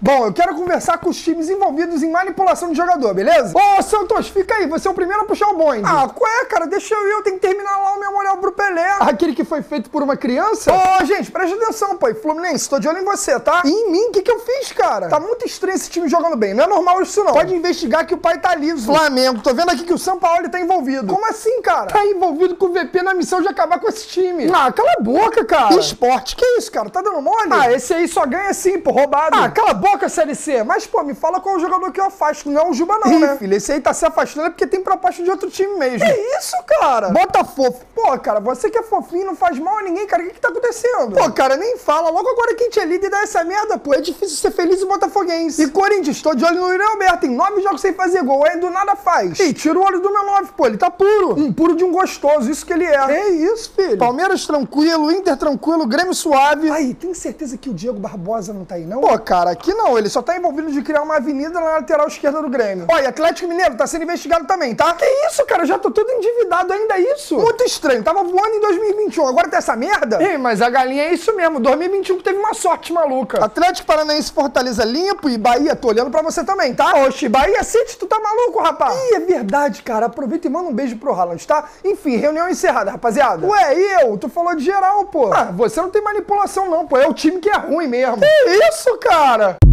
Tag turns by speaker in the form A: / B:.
A: Bom, eu quero conversar com os times envolvidos em manipulação de jogador, beleza? Ô, Santos, fica aí, você é o primeiro a puxar o bonde. Ah, qual é, cara? Deixa eu tenho que terminar lá o memorial pro Pelé. Aquele que foi feito por uma criança? Ô, gente, presta atenção, pô. Fluminense, tô de olho em você, tá? E em mim, o que eu fiz, cara? Tá muito estranho esse time jogando bem, não é normal isso não. Pode investigar que o pai tá liso. Flamengo, tô vendo aqui que o São Paulo tá envolvido. Como assim, cara? Tá envolvido com o VP na missão de acabar com esse time. Ah, cala a boca, cara. Esporte, que isso, cara? Tá dando mole? Ah, esse aí só ganha sim, pô, roubado. Ah, cala a boca, Série C. Mas, pô, me fala qual é o jogador que eu afasto. Não é o Juba não, né? Filho, esse aí tá se afastando é porque tem proposta de outro time mesmo. Que isso, cara? Bota fofo. Pô, cara, você que é fofinho, não faz mal a ninguém, cara. O que tá acontecendo? Pô, cara, nem fala. Logo agora que a gente é líder dá essa merda, pô. É difícil ser feliz e botafoguense. E Corinthians, tô de olho no Yuri Alberto. Tem 9 jogos sem fazer gol. Aí do nada faz. Ei, tira o olho do meu 9, pô. Ele tá puro. Puro de um gostoso. Isso que ele é. É isso, filho. Palmeiras tranquilo, Inter tranquilo, Grêmio suave. Aí, tem certeza que o Diego Barbosa não tá aí, não? Pô, cara, aqui não. Ele só tá envolvido de criar uma avenida na lateral esquerda do Grêmio. Olha, Atlético Mineiro tá sendo investigado também, tá? Que isso, cara? Eu já tô todo endividado ainda, isso? Muito estranho. Tava voando em 2021. Agora tá essa merda? Ei, mas a galinha é isso mesmo. 2021 teve uma sorte maluca. Atlético Paranaense Fortaleza limpo e Bahia, tô olhando pra você também, tá? Oxi, Bahia City, tu tá maluco, rapaz? Ih, é verdade, cara. Aproveita e manda um beijo pro Haaland, tá? Enfim, reunião encerrada, rapaziada. Ué, e eu? Tu falou de geral, pô. Ah, você não tem manipulação não, pô. É o time que é ruim mesmo. Que isso, cara?